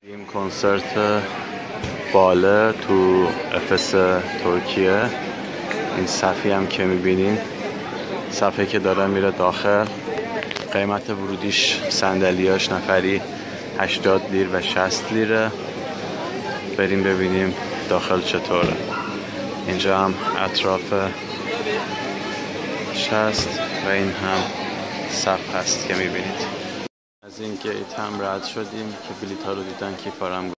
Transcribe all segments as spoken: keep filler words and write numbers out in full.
این کنسرت باله تو افسس ترکیه. این صفی هم که میبینین صفحه که داره میره داخل. قیمت ورودیش صندلیاش نفری هشتاد لیر و شصت لیره. بریم ببینیم داخل چطوره. اینجا هم اطراف شست و این هم صف هست که میبینید. از این گیت هم رد شدیم که بلیط ها رو دیدن کیفارم.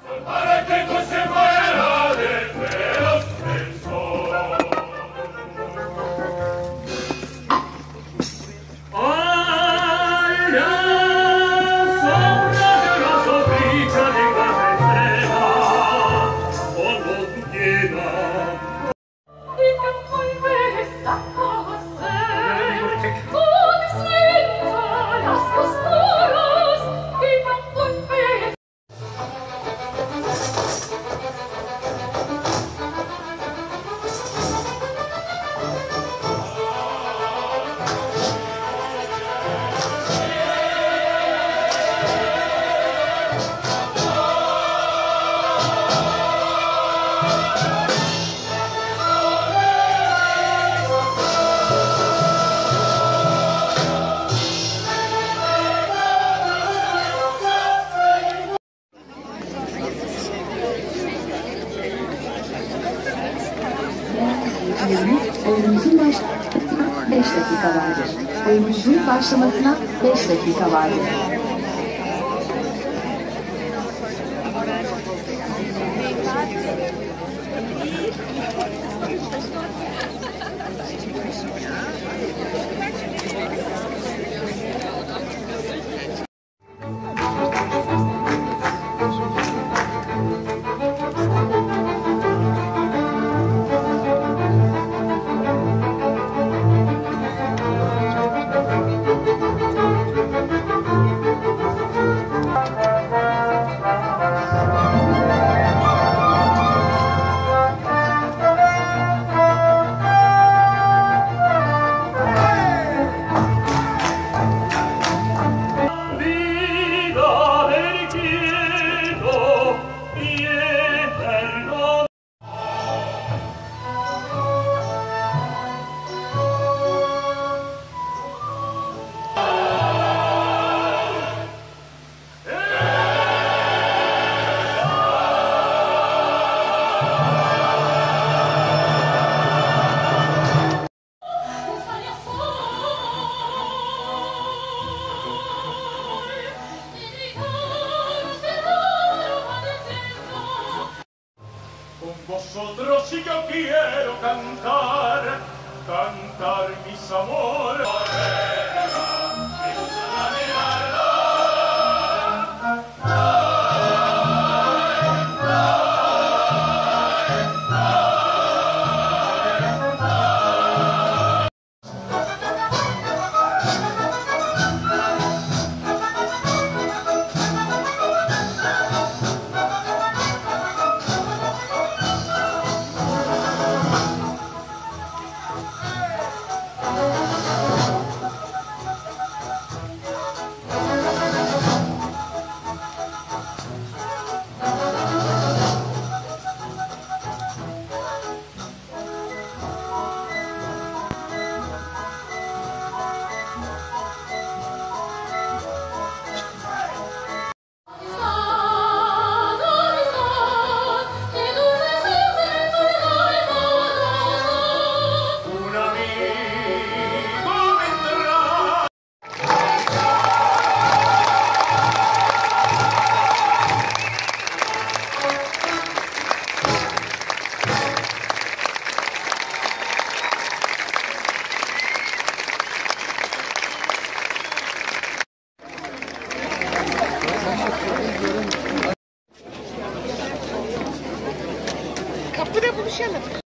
Oyunumuzun başlamasına beş dakika vardır. Oyunumuzun başlamasına beş dakika vardır. Vosotros sí yo quiero cantar, cantar mis amores. Kapıda buluşalım.